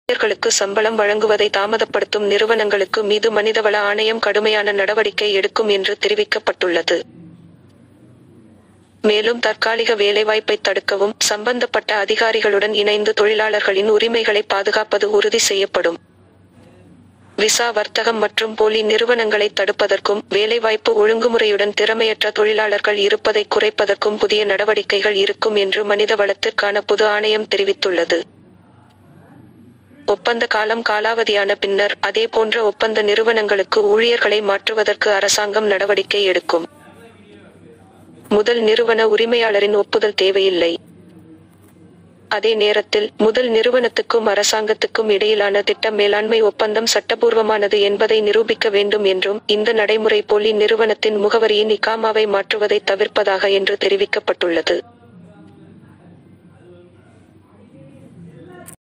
ஊழியர்களுக்கு சம்பளம் வழங்குவதை தாமதப்படுத்தும் நிறுவனங்களுக்கு மீது மனிதவள ஆணையம் கடுமையான நடவடிக்கை எடுக்கும் என்று தெரிவிக்கப்பட்டுள்ளது. மேலும் தற்காலிக வேலைவாய்ப்பை தடுக்கவும் சம்பந்தப்பட்ட அதிகாரிகளுடன் இணைந்து தொழிலாளர்களின் உரிமைகளை பாதுகாப்பது உறுதி செய்யப்படும். விசா வர்த்தகம் மற்றும் போலி நிறுவனங்களை தடுப்பதற்கும் வேலைவாய்ப்பு ஒழுங்குமுறையுடன் திறமையற்ற தொழிலாளர்கள் இருப்பதை குறைப்பதற்கும் புதிய நடவடிக்கைகள் இருக்கும் என்று மனிதவளத்திற்கான பொது ஆணையம் தெரிவித்துள்ளது. ஒப்பந்த காலம் காலாவதியான பின்னர் அதேபோன்ற ஒப்பந்த நிறுவனங்களுக்கு ஊழியர்களை மாற்றுவதற்கு அரசாங்கம் நடவடிக்கை எடுக்கும். முதல் நிறுவன உரிமையாளரின் ஒப்புதல் தேவையில்லை. அதே நேரத்தில் முதல் நிறுவனத்துக்கும் அரசாங்கத்துக்கும் இடையிலான திட்ட மேலாண்மை ஒப்பந்தம் சட்டபூர்வமானது என்பதை நிரூபிக்க வேண்டும் என்றும் இந்த நடைமுறை போலி நிறுவனத்தின் முகவரியின் இகாமாவை மாற்றுவதை தவிர்ப்பதாக என்று தெரிவிக்கப்பட்டுள்ளது.